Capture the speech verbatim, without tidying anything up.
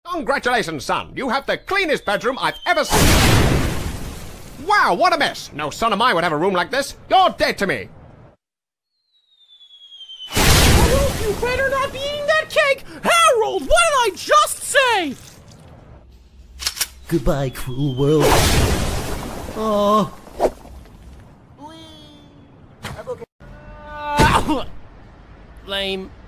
Congratulations, son. You have the cleanest bedroom I've ever seen. Wow, what a mess. No son of mine would have a room like this. You're dead to me. Harold, you better not be eating that cake! Harold, what did I just say? Goodbye, cruel world. Oh. Lame.